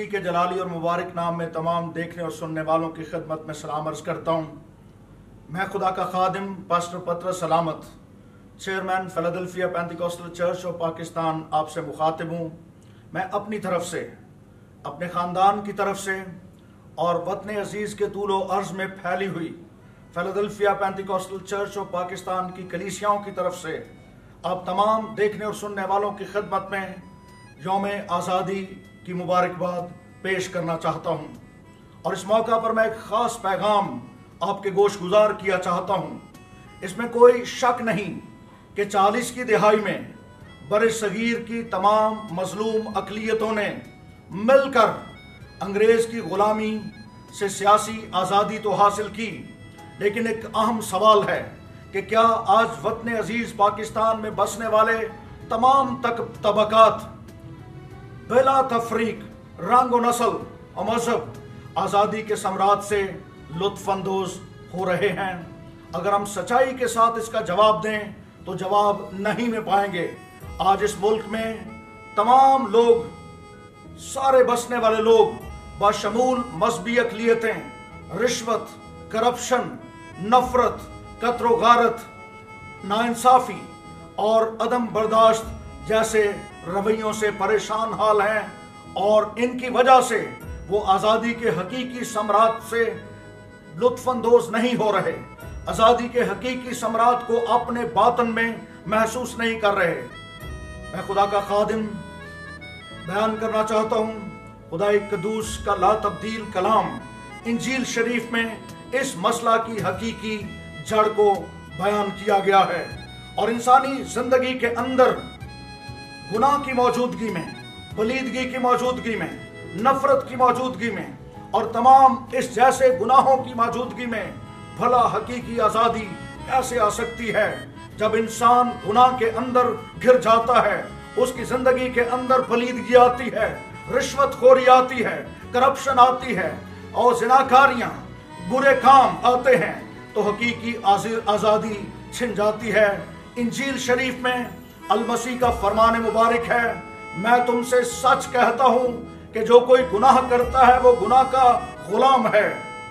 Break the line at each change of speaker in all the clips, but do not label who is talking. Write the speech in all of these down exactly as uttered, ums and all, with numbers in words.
मसीह के जलाली और मुबारक नाम में तमाम देखने और सुनने वालों की खिदमत में सलाम अर्ज़ करता हूँ। मैं खुदा का खादिम पास्टर पतरस सलामत, chairman Philadelphia Pentecostal church of Pakistan आपसे मुखातिब हूँ। मैं अपनी तरफ से, अपने ख़ानदान की तरफ से और वतन अजीज़ के तूलो अर्ज़ में फैली हुई Philadelphia Pentecostal church of Pakistan की कलीसियाओं की तरफ से आप तमाम देखने और सुनने वालों की खिदमत में यौम आज़ादी की मुबारकबाद पेश करना चाहता हूँ। और इस मौका पर मैं एक ख़ास पैगाम आपके गोश गुजार किया चाहता हूँ। इसमें कोई शक नहीं कि चालीस की दिहाई में बर सगीर की तमाम मजलूम अक़लियतों ने मिलकर अंग्रेज़ की ग़ुलामी से सियासी आज़ादी तो हासिल की, लेकिन एक अहम सवाल है कि क्या आज वतन अजीज़ पाकिस्तान में बसने वाले तमाम तक तबकात बिला तफरीक रंग व नस्ल और मजहब आज़ादी के सम्राट से लुत्फ़अंदोज़ हो रहे हैं? अगर हम सच्चाई के साथ इसका जवाब दें तो जवाब नहीं में पाएंगे। आज इस मुल्क में तमाम लोग, सारे बसने वाले लोग बशमूल मजहबी अक़लियतें, रिश्वत, करप्शन, नफरत, कत्ल गारत, नाइंसाफ़ी और अदम बर्दाश्त जैसे रवैयों से परेशान हाल हैं, और इनकी वजह से वो आज़ादी के हकीकी सम्राट से लुत्फ़अंदोज़ नहीं हो रहे, आज़ादी के हकीकी सम्राट को अपने बातन में महसूस नहीं कर रहे। मैं खुदा का खादिम बयान करना चाहता हूँ। खुदाई कदूस का ला तब्दील कलाम इंजील शरीफ में इस मसला की हकीकी जड़ को बयान किया गया है, और इंसानी जिंदगी के अंदर गुनाह की मौजूदगी में, बलीदगी की मौजूदगी में, नफरत की मौजूदगी में और तमाम इस जैसे गुनाहों की मौजूदगी में भला हकीकी आज़ादी कैसे आ सकती है? जब इंसान गुनाह के अंदर घिर जाता है, उसकी जिंदगी के अंदर बलीदगी आती है, रिश्वतखोरी आती है, करप्शन आती है और ज़िनाकारियां, बुरे काम आते हैं, तो हकीकी आज़ादी छिन जाती है। इंजील शरीफ में अल-मसीह का फरमान मुबारक है, मैं तुमसे सच कहता हूं कि जो कोई गुनाह करता है वो गुनाह का गुलाम है।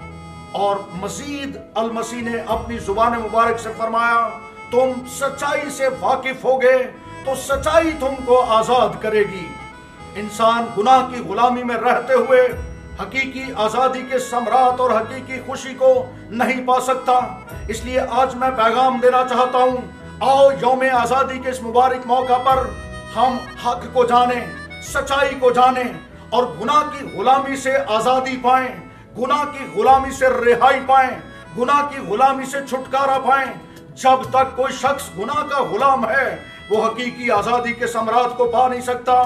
और मजीद अल-मसीह ने अपनी जुबान मुबारक से फरमाया, तुम सच्चाई से वाकिफ होगे तो सच्चाई तुमको आज़ाद करेगी। इंसान गुनाह की गुलामी में रहते हुए हकीकी आज़ादी के सम्राट और हकीकी खुशी को नहीं पा सकता। इसलिए आज मैं पैगाम देना चाहता हूँ, आओ यौम आज़ादी के इस मुबारक मौका पर हम हक को जाने, सच्चाई को जाने और गुनाह की गुलामी से आज़ादी पाएं, गुनाह की गुलामी से रिहाई पाएं, गुनाह की गुलामी से छुटकारा पाएं। जब तक कोई शख्स गुनाह का गुलाम है, वो हकीकी आज़ादी के सम्राट को पा नहीं सकता।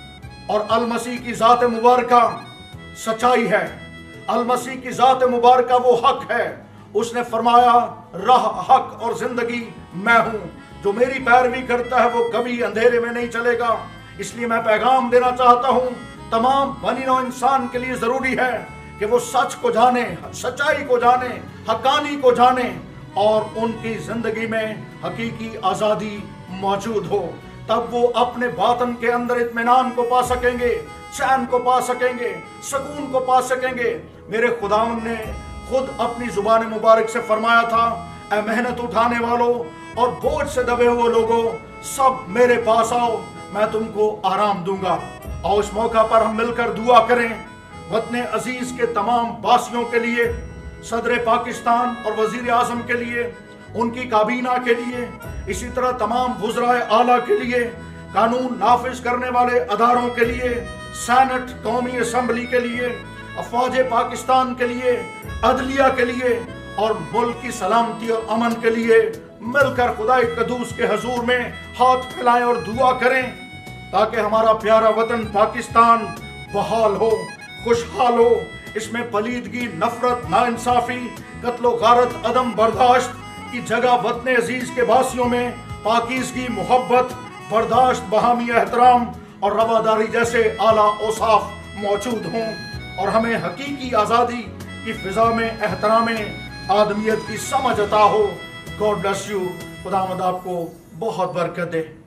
और अल-मसीह की ज़ात मुबारका सच्चाई है, अल-मसीह की ज़ात मुबारका वो हक है। उसने फरमाया, राह, हक और जिंदगी मैं हूं, जो मेरी पैरवी करता है वो कभी अंधेरे में नहीं चलेगा। इसलिए मैं पैगाम देना चाहता हूं, तमाम बनी नौ इंसान के लिए जरूरी है कि वो सच को जाने, सच्चाई को जाने, हकानी को जाने और उनकी जिंदगी में हकीकी आज़ादी मौजूद हो। तब वो अपने बातन के अंदर इत्मीनान को पा सकेंगे, चैन को पा सकेंगे, सुकून को पा सकेंगे। मेरे खुदावंद ने खुद अपनी जुबान मुबारक से फरमाया था, ऐ मेहनत उठाने वालों और बोझ से दबे हुए लोगों, सब मेरे पास आओ, मैं तुमको आराम दूंगा। और इस मौका पर हम मिलकर दुआ करें वतन अजीज के तमाम वासियों के लिए, सदर पाकिस्तान और वजीर आजम के लिए, उनकी काबीना के लिए, इसी तरह तमाम वज़राए आला के लिए, कानून नाफिज करने वाले अदारों के लिए, सेनेट, कौमी असम्बली के लिए, अफवाज पाकिस्तान के लिए, अदलिया के लिए और मुल्क की सलामती और अमन के लिए मिलकर खुदाए कदूस के हजूर में हाथ फैलाएं और दुआ करें, ताकि हमारा प्यारा वतन पाकिस्तान बहाल हो, खुशहाल हो। इसमें पलीदगी, नफरत, नाइंसाफी, कत्लो गारत, अदम बर्दाश्त की जगह वतन अजीज के वासियों में पाकीज़गी, मोहब्बत, बर्दाश्त, बहामी एहतराम और रवादारी जैसे आला औसाफ मौजूद हों, और हमें हकीकी आज़ादी की फिजा में एहतराम आदमियत की समझ अता हो। God bless you. खुदावंद आपको बहुत बरकत दे।